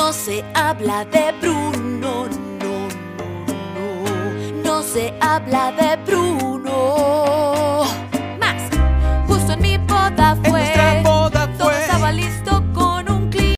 No se habla de Bruno, no, no, no. No se habla de Bruno.